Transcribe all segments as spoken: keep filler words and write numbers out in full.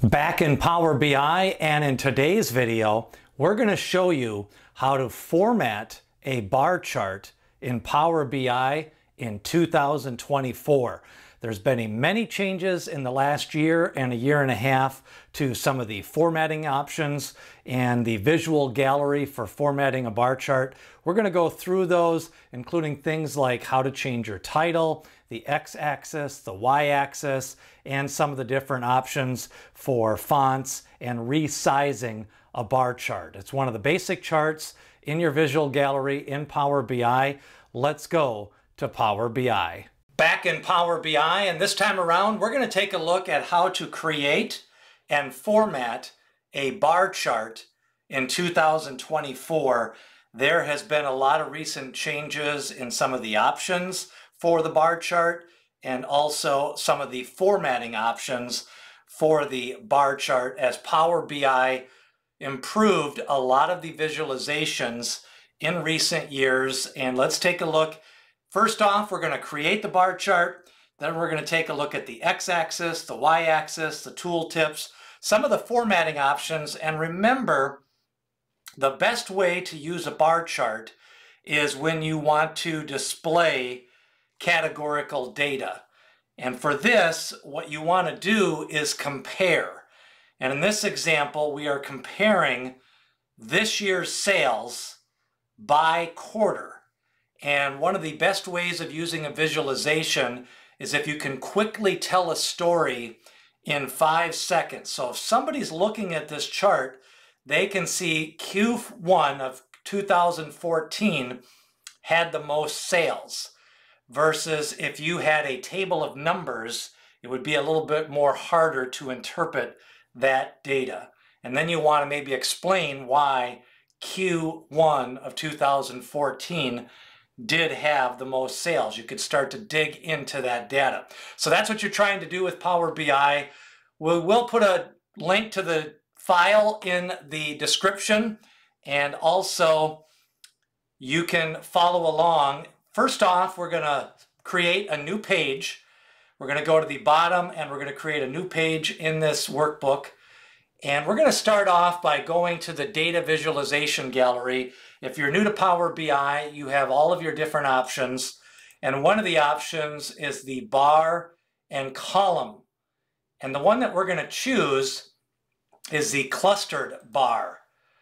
Back in Power B I, and in today's video, we're going to show you how to format a bar chart in Power B I in two thousand twenty-four. There's been many changes in the last year and a year and a half to some of the formatting options and the visual gallery for formatting a bar chart. We're going to go through those, including things like how to change your title, the x-axis, the y-axis, and some of the different options for fonts and resizing a bar chart. It's one of the basic charts in your visual gallery in Power B I. Let's go to Power B I. Back in Power B I, and this time around we're going to take a look at how to create and format a bar chart in two thousand twenty-four. There has been a lot of recent changes in some of the options for the bar chart and also some of the formatting options for the bar chart as Power B I improved a lot of the visualizations in recent years. And let's take a look. First off, we're going to create the bar chart. Then we're going to take a look at the x-axis, the y-axis, the tooltips, some of the formatting options. And remember, the best way to use a bar chart is when you want to display categorical data. And for this, what you want to do is compare. And in this example, we are comparing this year's sales by quarter. And one of the best ways of using a visualization is if you can quickly tell a story in five seconds. So if somebody's looking at this chart, they can see Q one of two thousand fourteen had the most sales, versus if you had a table of numbers, it would be a little bit more harder to interpret that data. And then you want to maybe explain why Q one of two thousand fourteen did have the most sales. You could start to dig into that data. So that's what you're trying to do with Power B I. We will put a link to the file in the description, and also you can follow along. First off, we're going to create a new page. We're going to go to the bottom and we're going to create a new page in this workbook. And we're going to start off by going to the data visualization gallery. If you're new to Power B I, you have all of your different options. And one of the options is the bar and column. And the one that we're going to choose is the clustered bar.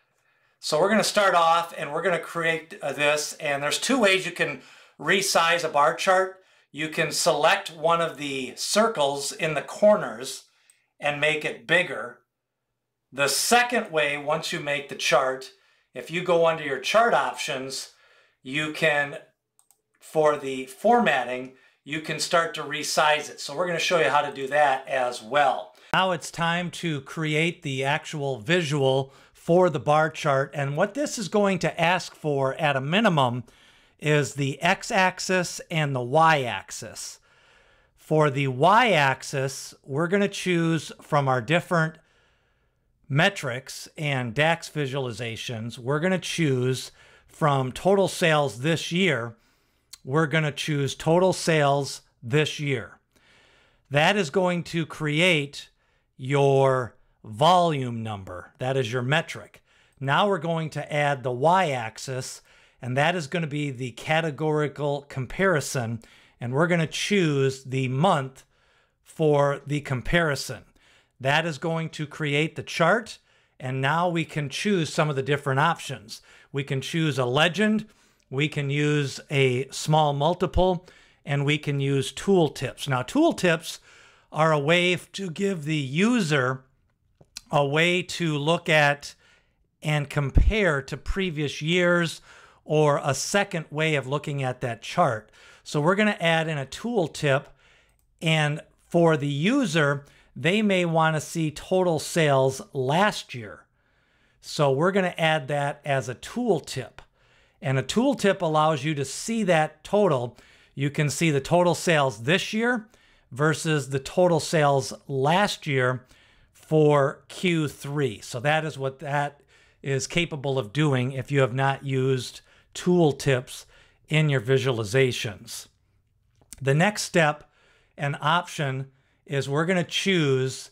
So we're going to start off and we're going to create this. And there's two ways you can resize a bar chart. You can select one of the circles in the corners and make it bigger. The second way, once you make the chart, if you go under your chart options, you can, for the formatting, you can start to resize it. So we're going to show you how to do that as well. Now it's time to create the actual visual for the bar chart. And what this is going to ask for at a minimum is the x-axis and the y-axis. For the y-axis, we're going to choose from our different metrics and DAX visualizations. We're going to choose from total sales this year. We're going to choose total sales this year. That is going to create your volume number. That is your metric. Now we're going to add the y-axis, and that is going to be the categorical comparison. And we're going to choose the month for the comparison. That is going to create the chart, and now we can choose some of the different options. We can choose a legend, we can use a small multiple, and we can use tooltips. Now, tooltips are a way to give the user a way to look at and compare to previous years, or a second way of looking at that chart. So we're going to add in a tooltip, and for the user, they may want to see total sales last year. So we're going to add that as a tooltip. And a tooltip allows you to see that total. You can see the total sales this year versus the total sales last year for Q three. So that is what that is capable of doing if you have not used tooltips in your visualizations. The next step and option is we're going to choose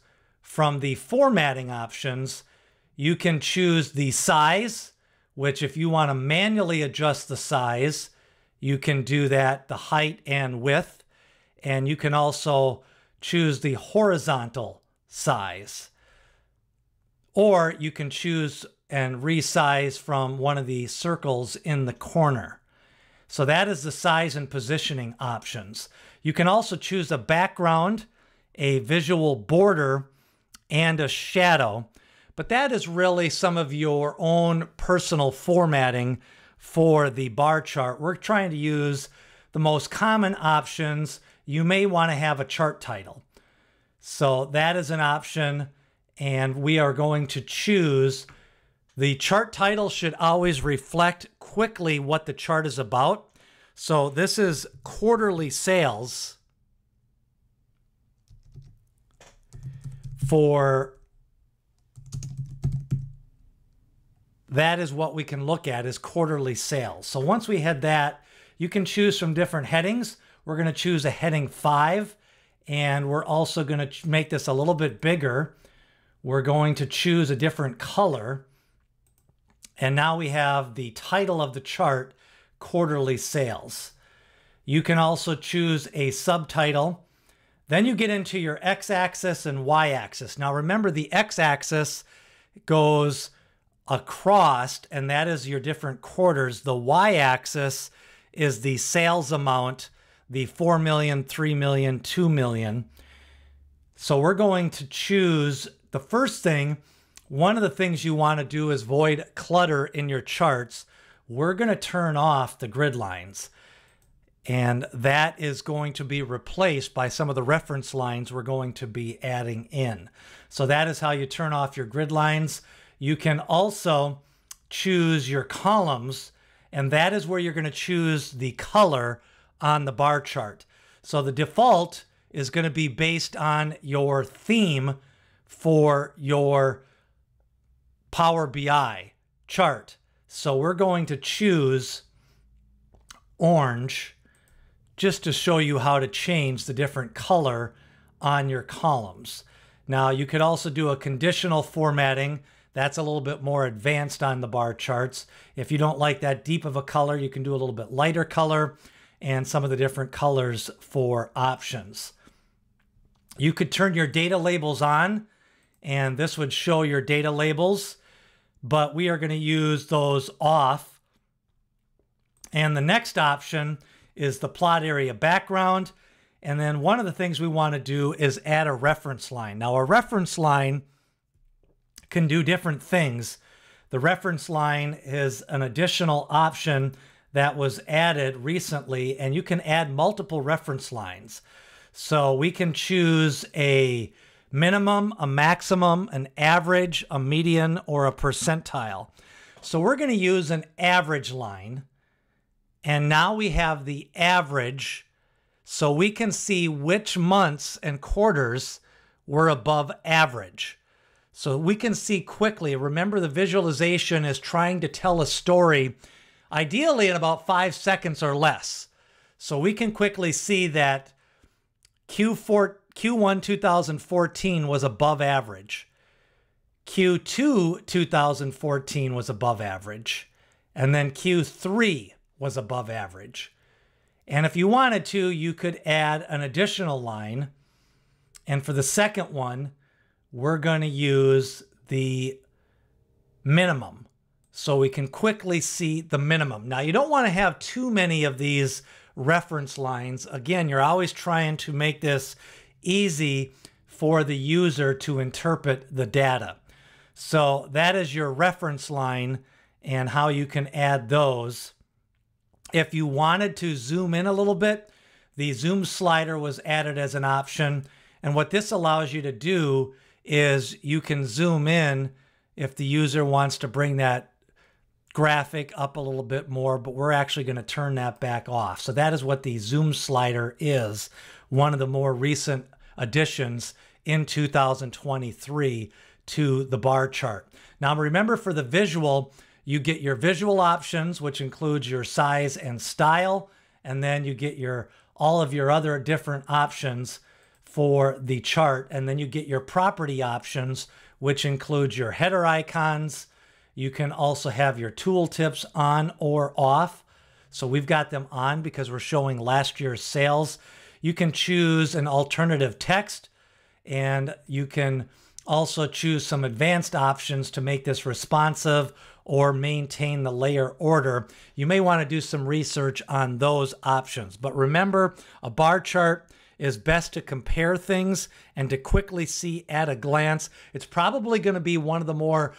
from the formatting options, you can choose the size, which if you want to manually adjust the size, you can do that, the height and width. And you can also choose the horizontal size. Or you can choose and resize from one of the circles in the corner. So that is the size and positioning options. You can also choose a background, a visual border, and a shadow. But that is really some of your own personal formatting for the bar chart. We're trying to use the most common options. You may want to have a chart title. So that is an option. And we are going to choose the chart title should always reflect quickly what the chart is about. So this is quarterly sales for, that is what we can look at is quarterly sales. So once we had that, you can choose from different headings. We're going to choose a heading five, and we're also going to make this a little bit bigger. We're going to choose a different color. And now we have the title of the chart, Quarterly Sales. You can also choose a subtitle. Then you get into your x-axis and y-axis. Now remember, the x-axis goes across, and that is your different quarters. The y-axis is the sales amount, the four million, three million, two million. So we're going to choose the first thing. One of the things you want to do is avoid clutter in your charts. We're going to turn off the grid lines, and that is going to be replaced by some of the reference lines we're going to be adding in. So that is how you turn off your grid lines. You can also choose your columns, and that is where you're going to choose the color on the bar chart. So the default is going to be based on your theme for your Power B I chart. So we're going to choose orange just to show you how to change the different color on your columns. Now you could also do a conditional formatting. That's a little bit more advanced on the bar charts. If you don't like that deep of a color, you can do a little bit lighter color and some of the different colors for options. You could turn your data labels on, and this would show your data labels, but we are going to use those off. And the next option is the plot area background. And then one of the things we want to do is add a reference line. Now, a reference line can do different things. The reference line is an additional option that was added recently, and you can add multiple reference lines. So we can choose a minimum, a maximum, an average, a median, or a percentile. So we're going to use an average line. And now we have the average, so we can see which months and quarters were above average. So we can see quickly. Remember, the visualization is trying to tell a story, ideally in about five seconds or less. So we can quickly see that Q four, Q one two thousand fourteen was above average. Q two two thousand fourteen was above average. And then Q three was above average. And if you wanted to, you could add an additional line. And for the second one, we're going to use the minimum, so we can quickly see the minimum. Now, you don't want to have too many of these reference lines. Again, you're always trying to make this easy for the user to interpret the data. So that is your reference line and how you can add those. If you wanted to zoom in a little bit, the zoom slider was added as an option. And what this allows you to do is you can zoom in if the user wants to bring that graphic up a little bit more, but we're actually going to turn that back off. So that is what the zoom slider is, one of the more recent additions in two thousand twenty-three to the bar chart. Now remember, for the visual, you get your visual options, which includes your size and style, and then you get your all of your other different options for the chart, and then you get your property options, which includes your header icons. You can also have your tooltips on or off. So we've got them on because we're showing last year's sales. You can choose an alternative text, and you can also choose some advanced options to make this responsive or maintain the layer order. You may want to do some research on those options. But remember, a bar chart is best to compare things and to quickly see at a glance. It's probably going to be one of the more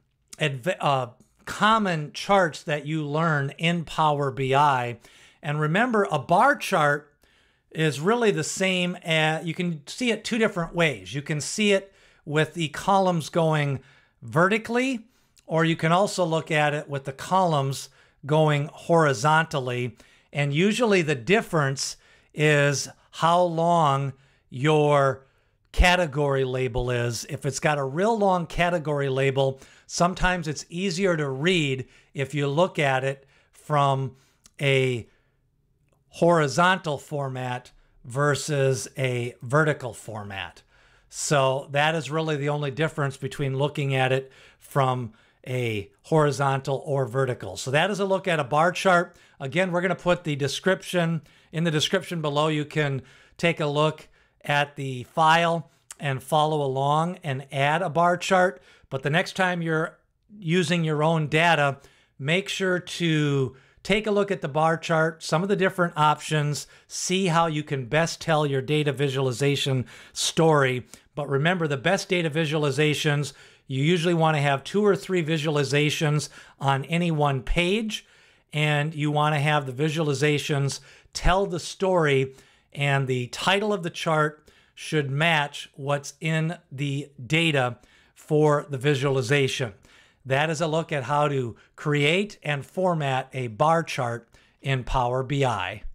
uh, common charts that you learn in Power B I. And remember, a bar chart is really the same as, you can see it two different ways. You can see it with the columns going vertically, or you can also look at it with the columns going horizontally. And usually the difference is how long your category label is. If it's got a real long category label, sometimes it's easier to read if you look at it from a horizontal format versus a vertical format. So that is really the only difference between looking at it from a horizontal or vertical. So that is a look at a bar chart. Again, we're going to put the description in the description below. You can take a look at the file and follow along and add a bar chart. But the next time you're using your own data, make sure to take a look at the bar chart, some of the different options, see how you can best tell your data visualization story. But remember, the best data visualizations, you usually want to have two or three visualizations on any one page, and you want to have the visualizations tell the story, and the title of the chart should match what's in the data for the visualization. That is a look at how to create and format a bar chart in Power B I.